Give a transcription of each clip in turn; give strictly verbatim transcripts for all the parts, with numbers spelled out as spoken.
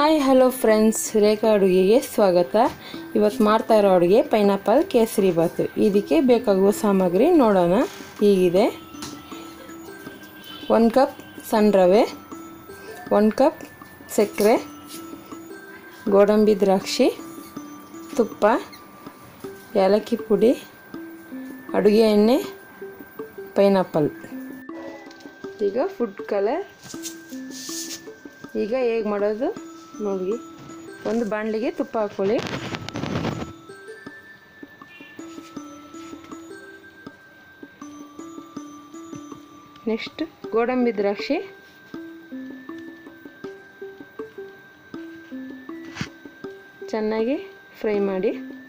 Hi hello friends, ರೇಖಾ ಅಡುಗೆಗೆ ಸ್ವಾಗತ. ಇವತ್ತು ಮಾಡ್ತಾ ಇರೋ ಅಡುಗೆ ಪೈನಾಪಲ್ ಕೇಸರಿ ಬಾತು. ಇದಕ್ಕೆ ಬೇಕಾಗುವ ಸಾಮಗ್ರಿ ನೋಡೋಣ. ಹೀಗಿದೆ: ಒಂದು ಕಪ್ ಸಣ್ಣ ರವೆ, ಒಂದು ಕಪ್ ಸಕ್ಕರೆ, ಗೋಡಂಬಿ ದ್ರಾಕ್ಷಿ, ತುಪ್ಪ, ಏಲಕ್ಕಿ ಪುಡಿ, ಅಡುಗೆ ಎಣ್ಣೆ, ಪೈನಾಪಲ್. ಈಗ ಫುಡ್ ಕಲರ್. ಈಗ ಹೇಗೆ ಮಾಡೋದು ನೋಡಿ. ಒಂದು ಬಾಣಲಿಗೆ ತುಪ್ಪ ಹಾಕ್ಕೊಳ್ಳಿ. ನೆಕ್ಸ್ಟ್ ಗೋಡಂಬಿ ದ್ರಾಕ್ಷಿ, ಚೆನ್ನಾಗಿ ಫ್ರೈ ಮಾಡಿ.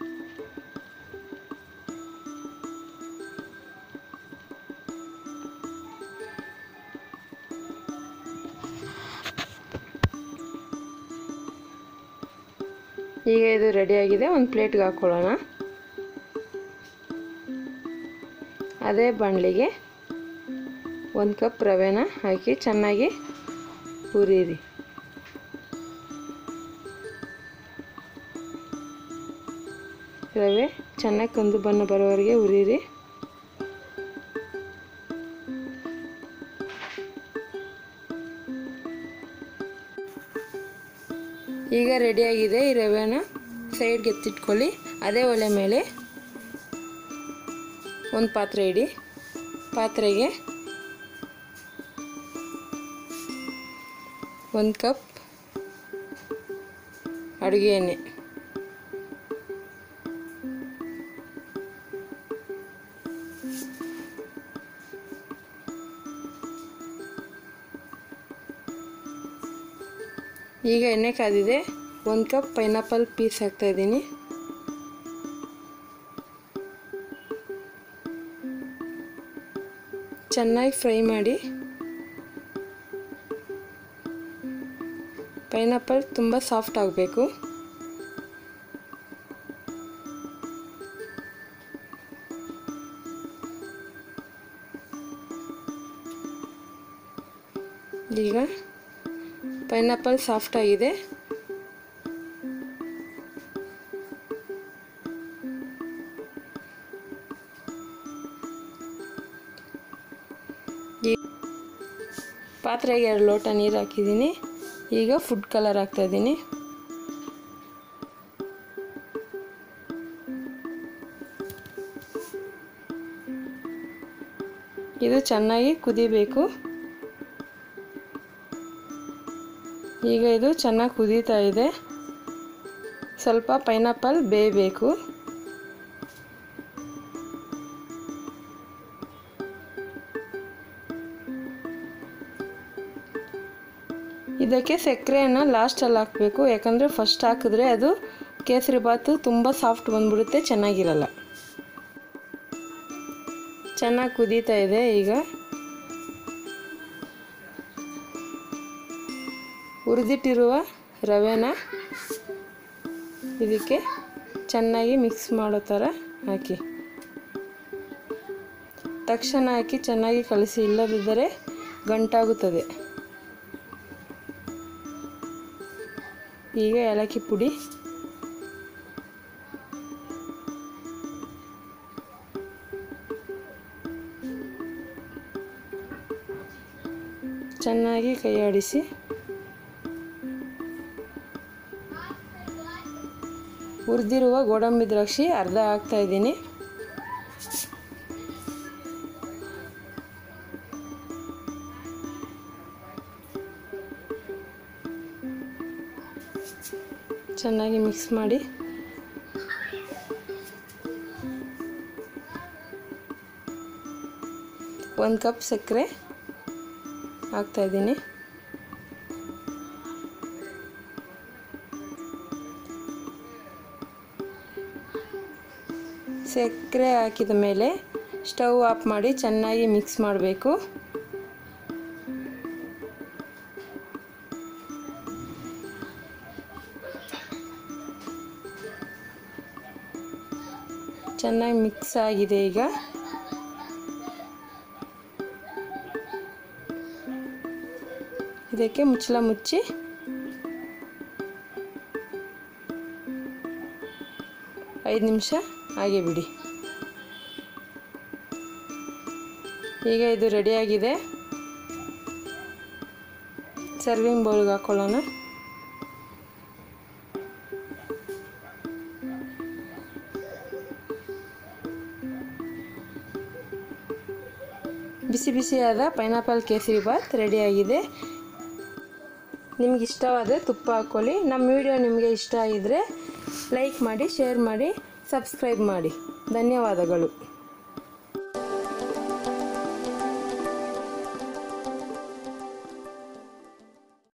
ಈಗ ಇದು ರೆಡಿಯಾಗಿದೆ. ಒಂದು ಪ್ಲೇಟ್ಗೆ ಹಾಕ್ಕೊಳ್ಳೋಣ. ಅದೇ ಬಾಣಲಿಗೆ ಒಂದು ಕಪ್ ರವೆನ ಹಾಕಿ ಚೆನ್ನಾಗಿ ಹುರಿಯಿರಿ. ರವೆ ಚೆನ್ನಾಗಿ ಕಂದು ಬಣ್ಣ ಬರೋವರೆಗೆ ಹುರಿಯಿರಿ. ಈಗ ರೆಡಿಯಾಗಿದೆ. ಈ ರವೆನ ಸೈಡ್ಗೆ ಎತ್ತಿಟ್ಕೊಳ್ಳಿ. ಅದೇ ಒಲೆ ಮೇಲೆ ಒಂದು ಪಾತ್ರೆ ಇಡಿ. ಪಾತ್ರೆಗೆ ಒಂದು ಕಪ್ ಅಡುಗೆ ಎಣ್ಣೆ, ಈಗ ಎಣ್ಣೆ ಕಾದಿದೆ. ಒಂದು ಕಪ್ ಪೈನಾಪಲ್ ಪೀಸ್ ಹಾಕ್ತಾ ಇದ್ದೀನಿ. ಚೆನ್ನಾಗಿ ಫ್ರೈ ಮಾಡಿ. ಪೈನಾಪಲ್ ತುಂಬ ಸಾಫ್ಟ್ ಆಗಬೇಕು. ಈಗ ಪೈನಾಪಲ್ ಸಾಫ್ಟ್ ಆಗಿದೆ. ಪಾತ್ರೆಗೆ ಎರಡು ಲೋಟ ನೀರು ಹಾಕಿದ್ದೀನಿ. ಈಗ ಫುಡ್ ಕಲರ್ ಹಾಕ್ತಾ ಇದ್ದೀನಿ. ಇದು ಚೆನ್ನಾಗಿ ಕುದಿಬೇಕು. ಈಗ ಇದು ಚೆನ್ನಾಗಿ ಕುದೀತಾ ಇದೆ. ಸ್ವಲ್ಪ ಪೈನಾಪಲ್ ಬೇಯಬೇಕು. ಇದಕ್ಕೆ ಸಕ್ಕರೆಯನ್ನು ಲಾಸ್ಟಲ್ಲಿ ಹಾಕಬೇಕು. ಯಾಕಂದರೆ ಫಸ್ಟ್ ಹಾಕಿದ್ರೆ ಅದು ಕೇಸರಿ ಬಾತು ತುಂಬ ಸಾಫ್ಟ್ ಬಂದ್ಬಿಡುತ್ತೆ, ಚೆನ್ನಾಗಿರಲ್ಲ. ಚೆನ್ನಾಗಿ ಕುದೀತಾ ಇದೆ. ಈಗ ಹುರಿದಿಟ್ಟಿರುವ ರವೆನ ಇದಕ್ಕೆ ಚೆನ್ನಾಗಿ ಮಿಕ್ಸ್ ಮಾಡೋ ಥರ ಹಾಕಿ. ತಕ್ಷಣ ಹಾಕಿ ಚೆನ್ನಾಗಿ ಕಲಸಿ, ಇಲ್ಲದಿದ್ದರೆ ಗಂಟಾಗುತ್ತದೆ. ಈಗ ಏಲಕ್ಕಿ ಪುಡಿ, ಚೆನ್ನಾಗಿ ಕೈ ಆಡಿಸಿ. ಹುರಿದಿರುವ ಗೋಡಂಬಿ ದ್ರಾಕ್ಷಿ ಅರ್ಧ ಹಾಕ್ತಾ ಇದ್ದೀನಿ. ಚೆನ್ನಾಗಿ ಮಿಕ್ಸ್ ಮಾಡಿ. ಒಂದು ಕಪ್ ಸಕ್ಕರೆ ಹಾಕ್ತಾ ಇದ್ದೀನಿ. ಸಕ್ಕರೆ ಹಾಕಿದ ಮೇಲೆ ಸ್ಟವ್ ಆಫ್ ಮಾಡಿ ಚೆನ್ನಾಗಿ ಮಿಕ್ಸ್ ಮಾಡಬೇಕು. ಚೆನ್ನಾಗಿ ಮಿಕ್ಸ್ ಆಗಿದೆ. ಈಗ ಇದಕ್ಕೆ ಮುಚ್ಚಳ ಮುಚ್ಚಿ ಐದು ನಿಮಿಷ ಹಾಗೆ ಬಿಡಿ. ಈಗ ಇದು ರೆಡಿಯಾಗಿದೆ. ಸರ್ವಿಂಗ್ ಬೌಲ್ಗೆ ಹಾಕ್ಕೊಳ್ಳೋಣ. ಬಿಸಿ ಬಿಸಿಯಾದ ಪೈನಾಪಲ್ ಕೇಸರಿ ಬಾತ್ ರೆಡಿಯಾಗಿದೆ. ನಿಮ್ಗೆ ಇಷ್ಟವಾದರೆ ತುಪ್ಪ ಹಾಕ್ಕೊಳ್ಳಿ. ನಮ್ಮ ವಿಡಿಯೋ ನಿಮಗೆ ಇಷ್ಟ ಆಗಿದ್ದರೆ ಲೈಕ್ ಮಾಡಿ, ಶೇರ್ ಮಾಡಿ, ಸಬ್ಸ್ಕ್ರೈಬ್ ಮಾಡಿ. ಧನ್ಯವಾದಗಳು.